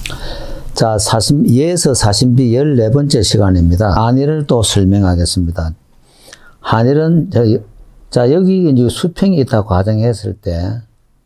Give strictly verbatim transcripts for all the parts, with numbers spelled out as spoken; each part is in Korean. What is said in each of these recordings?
자, 사신, 예서 사신비 열네 번째 시간입니다. 한일을 또 설명하겠습니다. 한일은, 자, 자 여기 이제 수평이 있다고 가정했을 때,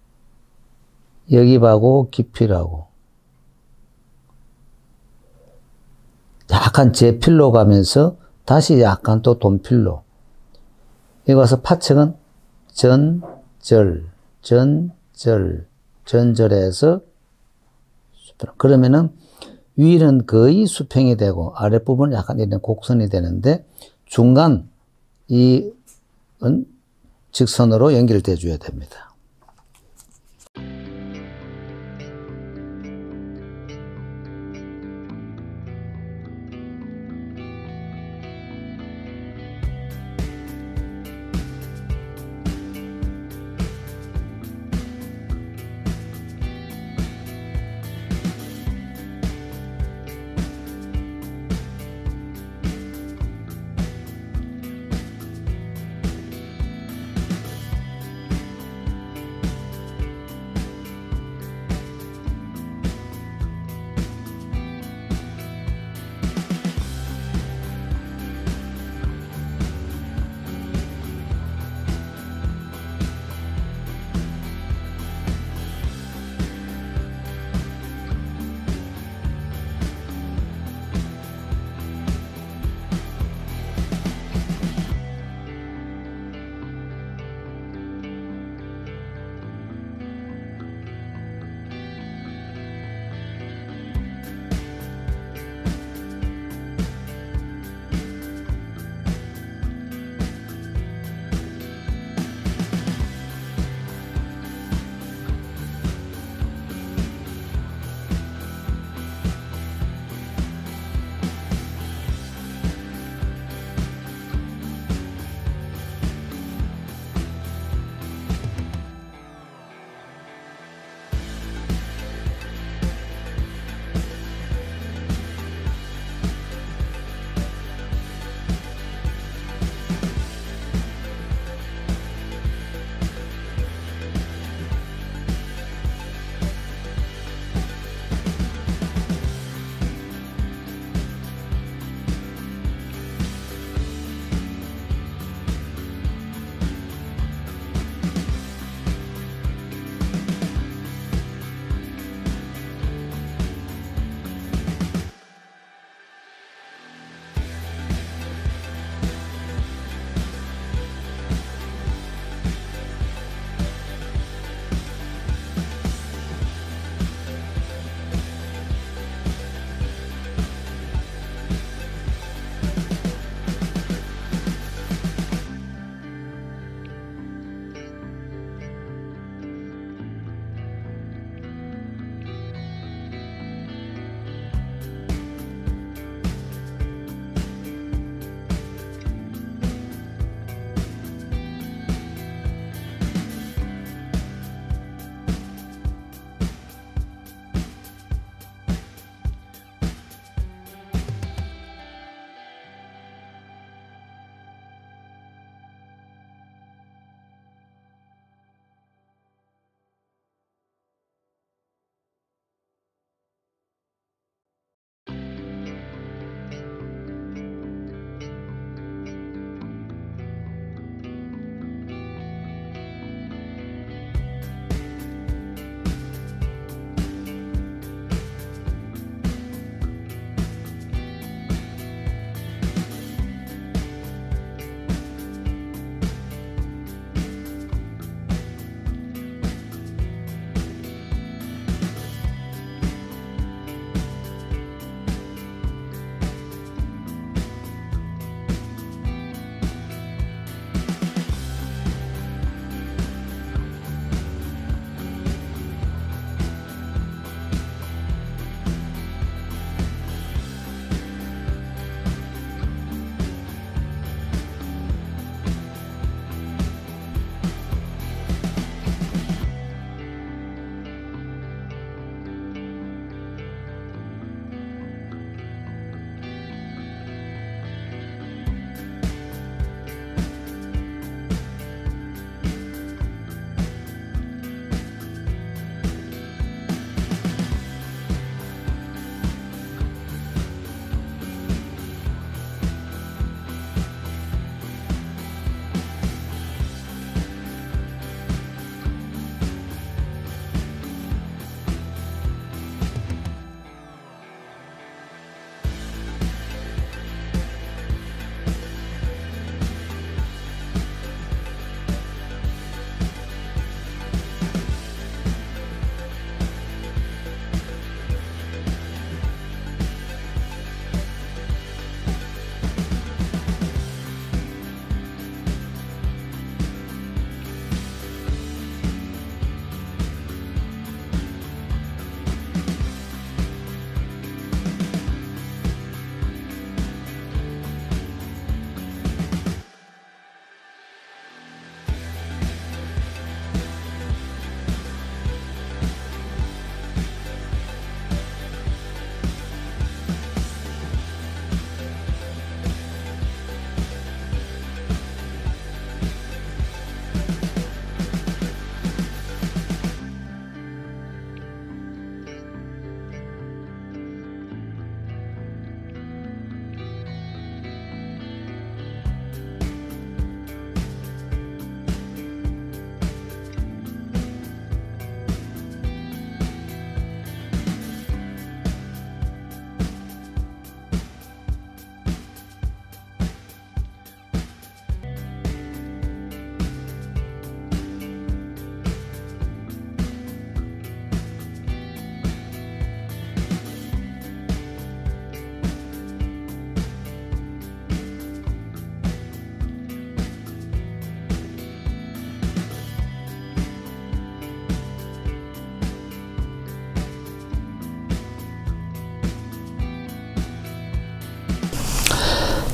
여기하고 깊이라고. 약간 제필로 가면서 다시 약간 또 돈필로. 여기 와서 파층은 전, 절, 전, 절, 전절에서 수평. 그러면은 위는 거의 수평이 되고 아랫부분은 약간 이런 곡선이 되는데 중간 이 직선으로 연결돼 줘야 됩니다.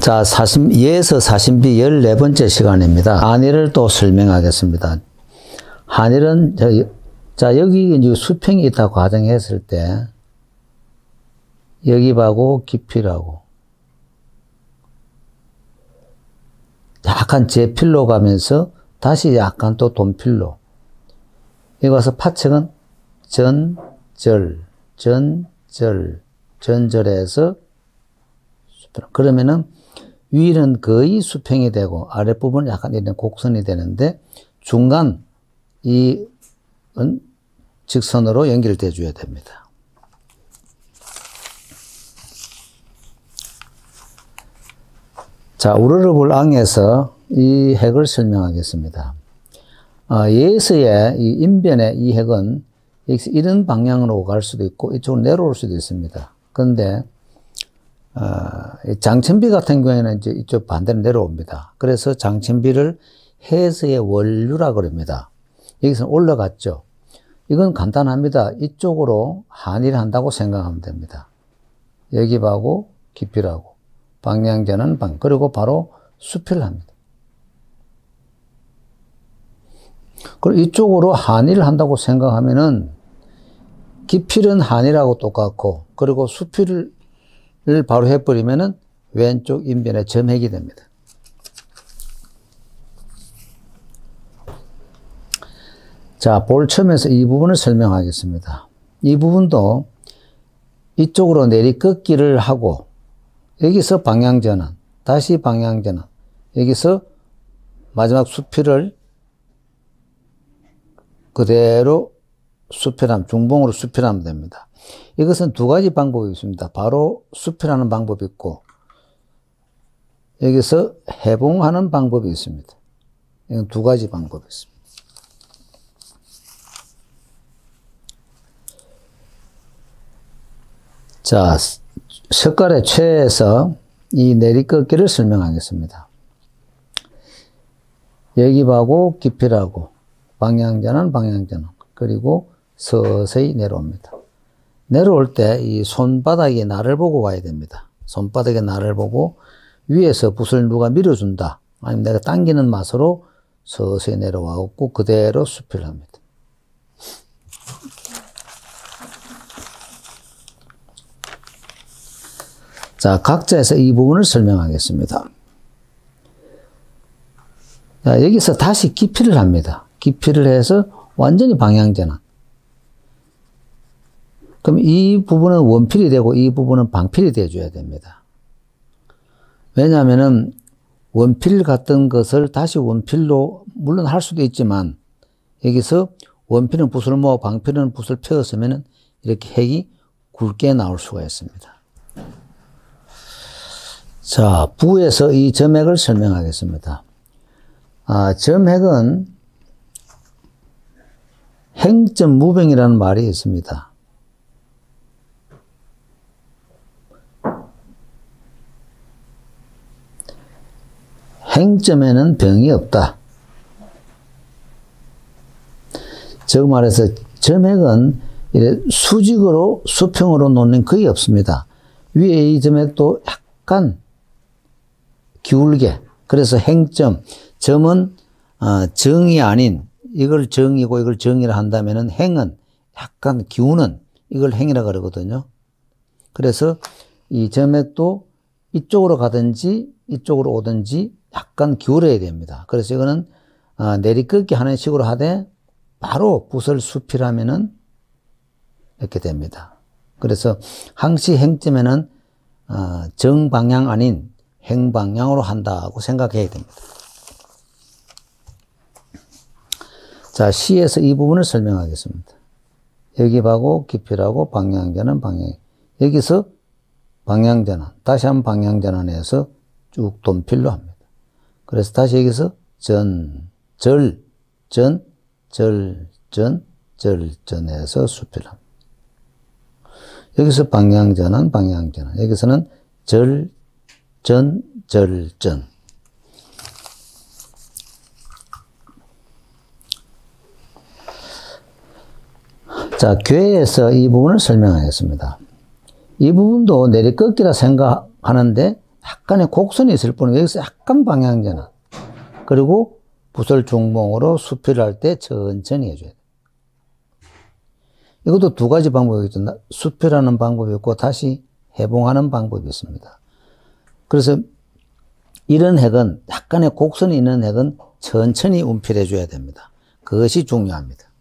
자, 사심, 예에서 사심비 열네 번째 시간입니다. 한일을 또 설명하겠습니다. 한일은, 저, 자, 여기 이제 수평이 있다고 가정했을 때, 여기하고 깊이라고. 약간 제필로 가면서 다시 약간 또 돈필로. 여기 와서 파층은 전, 절, 전, 절, 전절에서 수평. 그러면은 위는 거의 수평이 되고 아랫부분은 약간 이런 곡선이 되는데 중간 이 직선으로 연결돼 줘야 됩니다. 자, 우르르불 앙에서 이 핵을 설명하겠습니다. 어, 예에서의 이 인변의 이 핵은 여기서 이런 방향으로 갈 수도 있고 이쪽으로 내려올 수도 있습니다. 그런데 어, 장천비 같은 경우에는 이제 이쪽 반대로 내려옵니다. 그래서 장천비를 해에서의 원류라 그럽니다. 여기서는 올라갔죠. 이건 간단합니다. 이쪽으로 한일 한다고 생각하면 됩니다. 여기 하고 깊이라고. 방향제는 방, 그리고 바로 수필을 합니다. 그리고 이쪽으로 한일을 한다고 생각하면은 깊이는 한일하고 똑같고, 그리고 수필을 바로 해버리면은 왼쪽 인변에 점핵이 됩니다. 자, 볼첨에서 이 부분을 설명하겠습니다. 이 부분도 이쪽으로 내리꺾기를 하고, 여기서 방향전환, 다시 방향전환, 여기서 마지막 수필을 그대로 수필하면, 중봉으로 수필하면 됩니다. 이것은 두 가지 방법이 있습니다. 바로 수필하는 방법이 있고, 여기서 해봉하는 방법이 있습니다. 이건 두 가지 방법이 있습니다. 자, 석갈의 최에서 이 내리꺾기를 설명하겠습니다. 여기하고 깊이라고, 방향전환, 방향전환, 그리고 서서히 내려옵니다. 내려올 때 이 손바닥이 나를 보고 와야 됩니다. 손바닥에 나를 보고 위에서 붓을 누가 밀어준다, 아니면 내가 당기는 맛으로 서서히 내려와갖고 그대로 수필을 합니다. 자, 각자에서 이 부분을 설명하겠습니다. 자, 여기서 다시 깊이를 합니다. 깊이를 해서 완전히 방향전환. 그럼 이 부분은 원필이 되고 이 부분은 방필이 돼줘야 됩니다. 왜냐하면은 원필 같은 것을 다시 원필로 물론 할 수도 있지만 여기서 원필은 붓을 모아 방필은 붓을 펴었으면은 이렇게 핵이 굵게 나올 수가 있습니다. 자, 부에서 이 점핵을 설명하겠습니다. 아, 점핵은 행점 무병이라는 말이 있습니다. 행점에는 병이 없다. 즉 말해서 점핵은 수직으로 수평으로 놓는 거의 없습니다. 위에 이 점핵도 약간 기울게. 그래서 행점. 점은 어, 정이 아닌, 이걸 정이고 이걸 정이라 한다면은 행은 약간 기우는, 이걸 행이라 그러거든요. 그래서 이 점액도 이쪽으로 가든지 이쪽으로 오든지 약간 기울어야 됩니다. 그래서 이거는 어, 내리꺾기 하는 식으로 하되 바로 붓을 수필하면은 이렇게 됩니다. 그래서 항시 행점에는 어, 정방향 아닌 행방향으로 한다고 생각해야 됩니다. 자, 시에서 이 부분을 설명하겠습니다. 여기 하고 깊이라고 방향전환, 방향. 여기서 방향전환, 다시 한번 방향전환해서 쭉 돈필로 합니다. 그래서 다시 여기서 전, 절, 전, 절, 전, 절, 전해서 수필합니다. 여기서 방향전환, 방향전환. 여기서는 절, 전, 절, 전. 자, 괴에서 이 부분을 설명하겠습니다. 이 부분도 내리꺾기라 생각하는데 약간의 곡선이 있을 뿐이고 여기서 약간 방향 전환. 그리고 붓을 중봉으로 수필을 할 때 천천히 해줘야 돼요. 이것도 두 가지 방법이 있죠. 수필하는 방법이 있고 다시 해봉하는 방법이 있습니다. 그래서 이런 핵은 약간의 곡선이 있는 핵은 천천히 운필해 줘야 됩니다. 그것이 중요합니다.